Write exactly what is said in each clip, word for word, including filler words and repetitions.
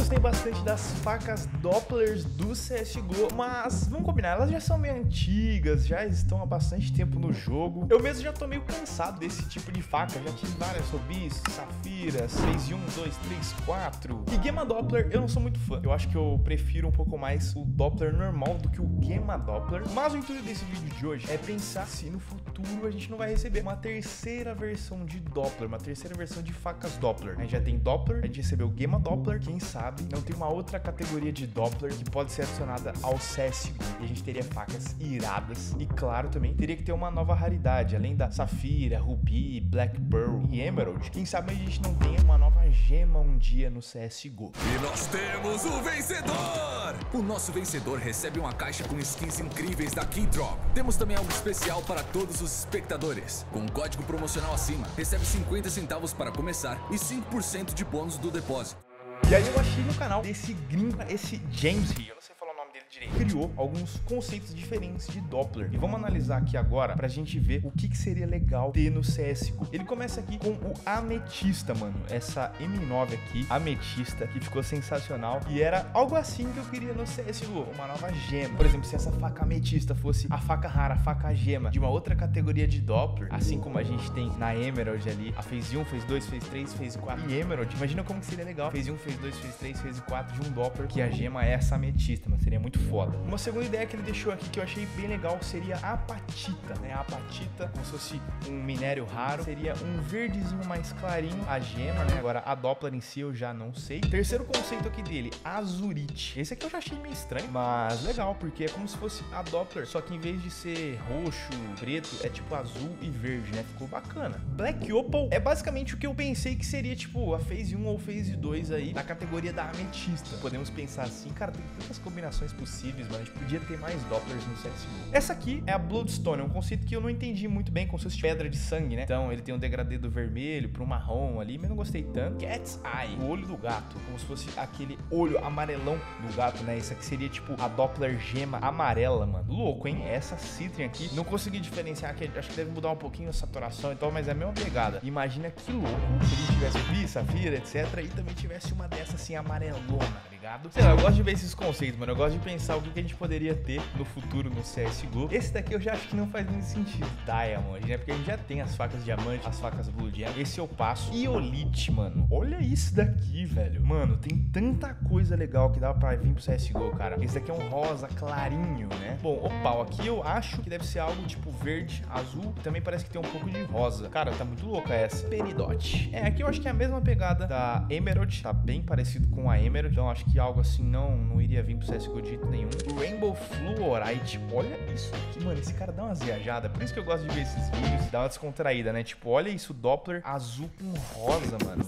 gostei bastante das facas Dopplers do C S G O, mas vamos combinar, elas já são meio antigas, já estão há bastante tempo no jogo. Eu mesmo já tô meio cansado desse tipo de faca, já tive várias Rubis, Safiras, Phase um, dois, três, quatro. E Gamma Doppler eu não sou muito fã, eu acho que eu prefiro um pouco mais o Doppler normal do que o Gamma Doppler. Mas o intuito desse vídeo de hoje é pensar se no futuro a gente não vai receber uma terceira versão de Doppler, uma terceira versão de facas Doppler. A gente já tem Doppler, a gente recebeu Gamma Doppler, quem sabe não tem uma outra categoria de Doppler que pode ser adicionada ao C S G O. E a gente teria facas iradas e, claro, também teria que ter uma nova raridade, além da Safira, Ruby, Black Pearl e Emerald. Quem sabe a gente não tenha uma nova gema um dia no C S G O. E nós temos o vencedor! O nosso vencedor recebe uma caixa com skins incríveis da Keydrop. Temos também algo especial para todos os espectadores. Com um código promocional acima, recebe cinquenta centavos para começar e cinco por cento de bônus do depósito. E aí eu achei no canal desse gringo, esse James Rio, eu não sei falar o nome dele direito, criou alguns conceitos diferentes de Doppler. E vamos analisar aqui agora pra gente ver o que, que seria legal ter no C S G O. Ele começa aqui com o Ametista, mano. Essa M nove aqui, Ametista, que ficou sensacional. E era algo assim que eu queria no C S G O, uma nova gema. Por exemplo, se essa faca Ametista fosse a faca rara, a faca gema de uma outra categoria de Doppler, assim como a gente tem na Emerald ali, a Phase um, Phase dois, Phase três, Phase quatro e Emerald. Imagina como que seria legal. Phase um, Phase dois, Phase três, Phase quatro de um Doppler, que a gema é essa Ametista, mas seria muito foda. Uma segunda ideia que ele deixou aqui que eu achei bem legal seria a apatita, né? A apatita, como se fosse um minério raro, seria um verdezinho mais clarinho, a gema, né? Agora a Doppler em si eu já não sei. Terceiro conceito aqui dele, azurite. Esse aqui eu já achei meio estranho, mas legal, porque é como se fosse a Doppler, só que em vez de ser roxo, preto, é tipo azul e verde, né? Ficou bacana. Black Opal é basicamente o que eu pensei que seria tipo a Phase um ou Phase dois aí, na categoria da ametista. Podemos pensar assim, cara, tem tantas combinações possíveis, mas a gente podia ter mais Dopplers no C S G O. Essa aqui é a Bloodstone, é um conceito que eu não entendi muito bem, como se fosse pedra de sangue, né? Então ele tem um degradê do vermelho pro marrom ali, mas não gostei tanto. Cat's Eye, o olho do gato, como se fosse aquele olho amarelão do gato, né? Isso aqui seria tipo a Doppler gema amarela, mano. Louco, hein? Essa Citrin aqui, não consegui diferenciar aqui, acho que deve mudar um pouquinho a saturação e tal, mas é a mesma pegada. Imagina que louco se ele tivesse Rubi, Safira, etcétera, e também tivesse uma dessa assim amarelona, tá ligado? Sei lá, eu gosto de ver esses conceitos, mano. Eu gosto de pensar o que, que a gente poderia ter no futuro no C S G O. Esse daqui eu já acho que não faz muito sentido. Diamond, né? Porque a gente já tem as facas diamante, as facas blue gem. Esse eu passo. Iolite, mano. Olha isso daqui, velho. Mano, tem tanta coisa legal que dá pra vir pro C S G O, cara. Esse daqui é um rosa clarinho, né? Bom, opal aqui eu acho que deve ser algo tipo verde, azul. E também parece que tem um pouco de rosa. Cara, tá muito louca essa. Peridot. É, aqui eu acho que é a mesma pegada da Emerald. Tá bem parecido com a Emerald. Então acho que algo assim não, não iria vir pro C S G O de jeito nenhum. Rainbow Fluorite, olha isso aqui, mano, esse cara dá umas viajadas, por isso que eu gosto de ver esses vídeos e dar uma descontraída, né, tipo, olha isso, Doppler azul com rosa, mano,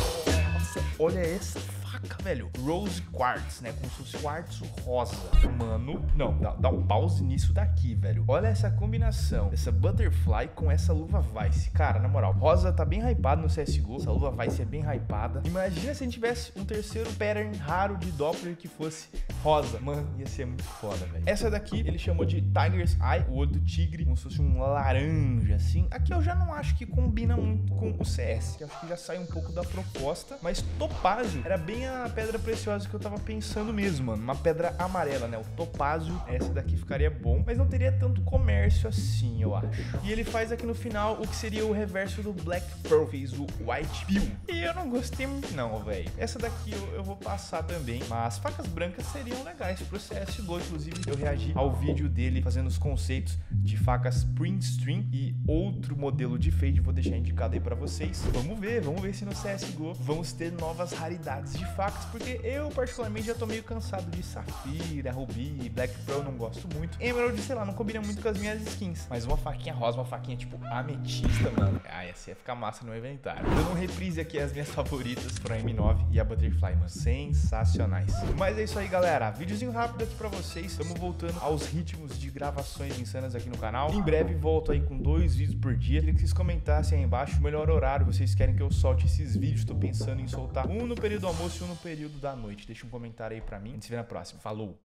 nossa, olha essa faca, velho, Rose Quartz, né, como se fosse quartzo rosa, mano, não, dá, dá um pause nisso daqui, velho, olha essa combinação, essa Butterfly com essa luva Vice, cara, na moral, rosa tá bem hypado no C S G O, essa luva Vice é bem hypada, imagina se a gente tivesse um terceiro pattern raro de Doppler que fosse rosa, mano, ia ser muito foda, velho. Essa daqui ele chamou de Tiger's Eye, o olho do tigre, como se fosse um laranja, assim. Aqui eu já não acho que combina muito com o C S, que acho que já sai um pouco da proposta, mas topázio era bem a pedra preciosa que eu tava pensando mesmo, mano, uma pedra amarela, né, o topázio, essa daqui ficaria bom, mas não teria tanto comércio assim, eu acho. E ele faz aqui no final o que seria o reverso do Black Pearl, fez o White Pill, e eu não gostei muito não, velho. Essa daqui eu, eu vou passar também, mas facas brancas seriam legais pro C S G O, inclusive eu reagi ao vídeo dele fazendo os conceitos de facas print stream e outro modelo de fade, vou deixar indicado aí pra vocês. Vamos ver, vamos ver se no C S G O vamos ter novas raridades de facas, porque eu particularmente já tô meio cansado de Safira, Ruby, Black Pearl, não gosto muito. Emerald, sei lá, não combina muito com as minhas skins, mas uma faquinha rosa, uma faquinha tipo ametista, mano, ah, essa ia ficar massa no inventário. Eu não reprise aqui as minhas favoritas para a M nove e a Butterfly, mano, sensacionais. Mas é isso aí, galera. Videozinho rápido aqui pra vocês. Estamos voltando aos ritmos de gravações insanas aqui no canal. Em breve volto aí com dois vídeos por dia. Queria que vocês comentassem aí embaixo o melhor horário vocês querem que eu solte esses vídeos. Tô pensando em soltar um no período do almoço e um no período da noite. Deixa um comentário aí pra mim. A gente se vê na próxima. Falou!